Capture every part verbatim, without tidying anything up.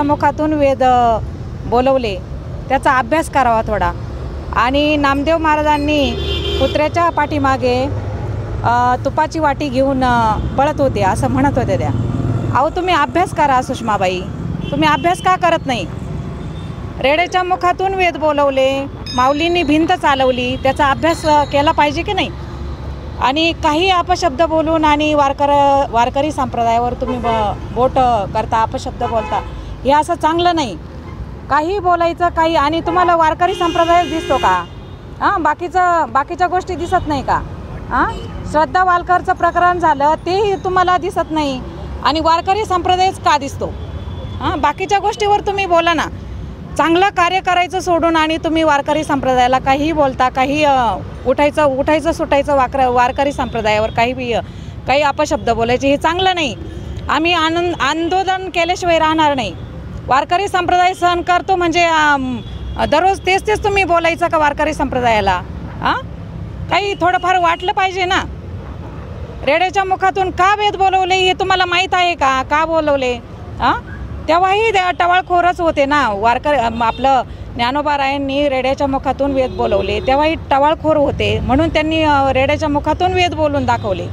मुखातून वेद बोलवले त्याचा अभ्यास करावा थोडा। आणि नामदेव महाराजांनी कुत्र्याच्या पाठीमागे तुपाची वाटी घेऊन पळत होते असं म्हणत होते त्या। अहो तुम्ही अभ्यास करा सुषमाबाई, तुम्ही अभ्यास का करत नाही? रेड्याच्या मुखातून वेद बोलवले, माऊलींनी भिंत चालवली, त्याचा अभ्यास केला पाहिजे की नाही? आणि काही अपशब्द बोलून आणि वारकर वारकरी संप्रदायावर तुम्ही बोट करता, अपशब्द बोलता, हे असं चांगलं नाही। काही बोलायचं काही, आणि तुम्हाला वारकरी संप्रदाय दिसतो का? हां, बाकीचं बाकीच्या गोष्टी दिसत नाही का? हां, श्रद्धा वालकरचं प्रकरण झालं ते तुम्हाला दिसत नाही, आणि वारकरी संप्रदायच का दिसतो? हां, बाकीच्या गोष्टीवर तुम्ही बोला ना। चांगलं कार्य करायचं सोडून आणि तुम्ही वारकरी संप्रदायाला काही बोलता, काही उठायचं उठायचं सुटायचं वाकर वारकरी संप्रदायावर काही बी काही अपशब्द बोलायचे, हे चांगलं नाही। आम्ही आनंद आंदोलन केल्याशिवाय राहणार नाही। वारकरी संप्रदाय सहन करतो म्हणजे दररोज तेच तेच तुम्ही बोलायचं का वारकरी संप्रदायाला? हां, काही थोडंफार वाटलं पाहिजे ना। रेड्याच्या मुखातून का वेद बोलवले हे तुम्हाला माहीत आहे का? का बोलवले? हां, तेव्हाही टवाळखोरच होते ना वारकर। आपलं ज्ञानोबारायांनी रेड्याच्या मुखातून वेद बोलवले तेव्हाही टवाळखोर होते, म्हणून त्यांनी रेड्याच्या मुखातून वेद बोलून दाखवले।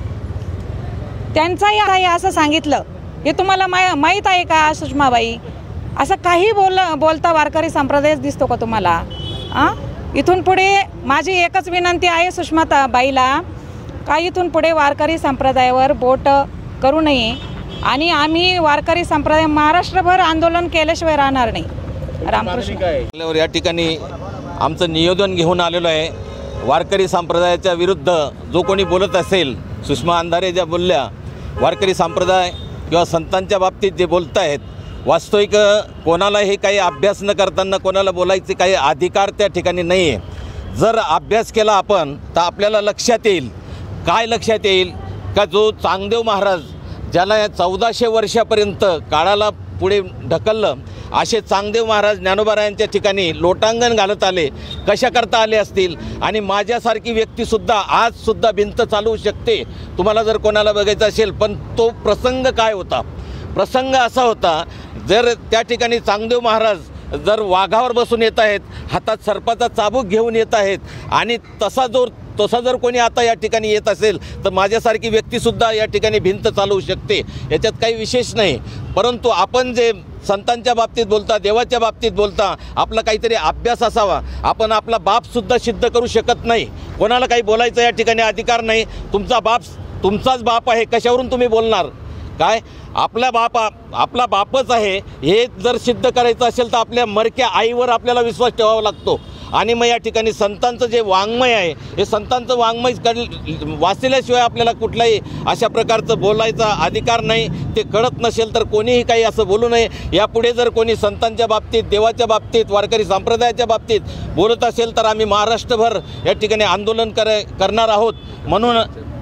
त्यांचाही आहे असं सांगितलं, हे तुम्हाला मा माहीत आहे का सुषमाबाई? असं काही बोल बोलता वारकरी संप्रदायच दिसतो का तुम्हाला? हां, इथून पुढे माझी एकच विनंती आहे सुषमाबाईला का इथून पुढे वारकरी संप्रदायावर बोट करू नये, आणि आम्ही वारकरी संप्रदाय महाराष्ट्रभर आंदोलन केल्याशिवाय राहणार नाही। रामकृष्ण। या ठिकाणी आमचं निवेदन घेऊन आलेलो आहे। वारकरी संप्रदायाच्या विरुद्ध जो कोणी बोलत असेल, सुषमा अंधारे ज्या बोलल्या, वारकरी संप्रदाय किंवा संतांच्या बाबतीत जे बोलत आहेत, वास्तविक कोणालाही काही अभ्यास न करताना कोणाला बोलायचे काही अधिकार त्या ठिकाणी नाही आहे। जर अभ्यास केला आपण तर आपल्याला लक्षात येईल, काय लक्षात येईल का जो चांगदेव महाराज ज्याला चौदाशे वर्षापर्यंत काळाला पुढे ढकललं, असे चांगदेव महाराज ज्ञानोबारायांच्या ठिकाणी लोटांगण घालत आले, कशा करता आले असतील? आणि माझ्यासारखी व्यक्तीसुद्धा आजसुद्धा भिंत चालवू शकते, तुम्हाला जर कोणाला बघायचं असेल। पण तो प्रसंग काय होता? प्रसंग असा होता, जर त्या ठिकाणी चांगदेव महाराज जर वाघावर बसून येत आहेत, हातात सर्पाचा चाबूक घेऊन येत आहेत, आणि तसा जो तसा जर कोणी आता या ठिकाणी येत असेल तर माझ्यासारखी व्यक्तीसुद्धा या ठिकाणी भिंत चालवू शकते, याच्यात काही विशेष नाही। परंतु आपण जे संतांच्या बाबतीत बोलता, देवाच्या बाबतीत बोलता, आपला काहीतरी अभ्यास असावा। आपण आपला बापसुद्धा सिद्ध करू शकत नाही, कोणाला काही बोलायचं या ठिकाणी अधिकार नाही। तुमचा बाप तुमचाच बाप आहे, कशावरून तुम्ही बोलणार? काय आपला बाप आपला बापच आहे हे जर सिद्ध करायचं असेल तर आपल्या मरक्या आईवर आपल्याला विश्वास ठेवावा लागतो। आणि मग या ठिकाणी संतांचं जे वाङ्मय आहे, हे संतांचं वाङ्मय कर वाचल्याशिवाय आपल्याला कुठलाही अशा प्रकारचं बोलायचा अधिकार नाही। ते कळत नसेल तर कोणीही काही असं बोलू नये। यापुढे जर कोणी संतांच्या बाबतीत, देवाच्या बाबतीत, वारकरी संप्रदायाच्या बाबतीत बोलत असेल तर आम्ही महाराष्ट्रभर या ठिकाणी आंदोलन कर करणार आहोत। म्हणून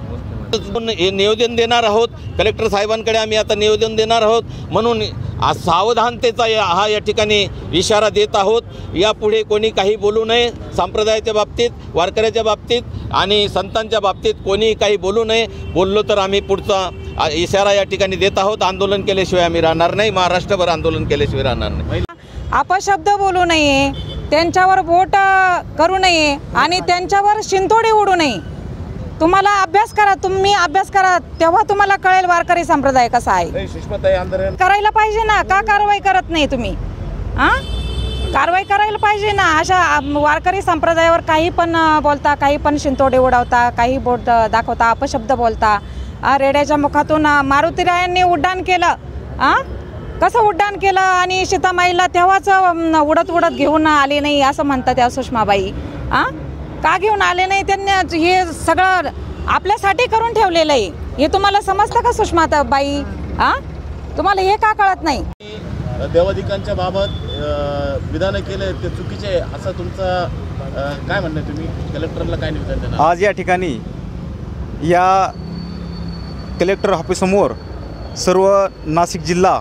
हे निवेदन देणार आहोत कलेक्टर साहेबांकडे, आम्ही आता निवेदन देणार आहोत। म्हणून सावधानतेचा हा या ठिकाणी इशारा देत आहोत। यापुढे कोणी काही बोलू नये, संप्रदायाच्या बाबतीत, वारकऱ्याच्या बाबतीत आणि संतांच्या बाबतीत कोणीही काही बोलू नये। बोललो तर आम्ही पुढचा इशारा या ठिकाणी देत आहोत। आंदोलन केल्याशिवाय आम्ही राहणार नाही, महाराष्ट्रभर आंदोलन केल्याशिवाय राहणार नाही। अपशब्द बोलू नये, त्यांच्यावर बोट करू नये, आणि त्यांच्यावर शिंतोडे उडू नये। तुम्हाला अभ्यास करा, तुम्ही अभ्यास करा, तेव्हा तुम्हाला कळेल वारकरी संप्रदाय कसा आहे। करायला पाहिजे ना, का कारवाई करत नाही तुम्ही? हां, कारवाई करायला पाहिजे ना। अशा वारकरी संप्रदायावर काही पण बोलता, काही पण शिंतोडे उडवता, काही बोट दाखवता, अपशब्द बोलता। रेड्याच्या मुखातून मारुतीरायांनी उड्डाण केलं, हां, कसं उड्डाण केलं, आणि सीतामाईला तेव्हाच उडत उडत घेऊन आले नाही असं म्हणतात त्या सुषमाबाई। हां, का घेऊन आले नाही? त्यांनी हे सगळं आपल्यासाठी करून ठेवलेलं आहे, हे तुम्हाला समजतं का सुषमाबाई? हां, तुम्हाला हे का कळत नाही? देवाधिकांच्या बाबत विधान केले ते चुकीचे असं तुमचं काय म्हणणं? तुम्ही कलेक्टरला काय निवेदन देणार? आज या ठिकाणी या कलेक्टर ऑफिससमोर सर्व नाशिक जिल्हा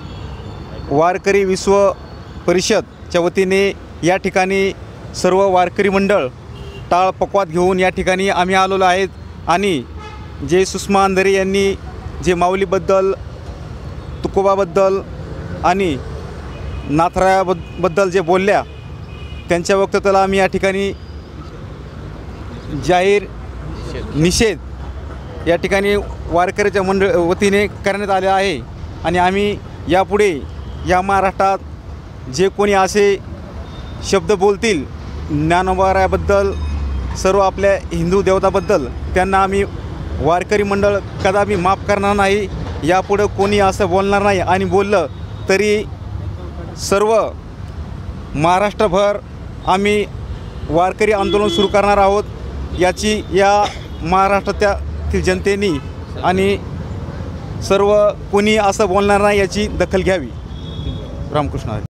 वारकरी विश्व परिषदच्या वतीने या ठिकाणी सर्व वारकरी मंडळ टाळ पकवात घेऊन या ठिकाणी आम्ही आलेलो आहेत। आणि जे सुषमा अंधारे यांनी जे माऊलीबद्दल, तुकोबाबद्दल आणि नाथरायाबद्दल जे बोलल्या त्यांच्या वक्तव्याला आम्ही या ठिकाणी जाहीर निषेध या ठिकाणी वारकऱ्याच्या मंडळ वतीने करण्यात आले आहे. आणि आम्ही यापुढे या महाराष्ट्रात जे कोणी असे शब्द बोलतील ज्ञानोबारायाबद्दल, सर्व आपल्या हिंदू देवताबद्दल, त्यांना आम्ही वारकरी मंडळ कदापि माफ करणार नाही. यापुढं कोणी असं बोलणार नाही. आणि बोललं तरी सर्व महाराष्ट्रभर आम्ही वारकरी आंदोलन सुरू करणार आहोत. याची या महाराष्ट्रातील जनतेने आणि सर्व कोणी असं बोलणार नाही याची दखल घ्यावी. रामकृष्ण हरी.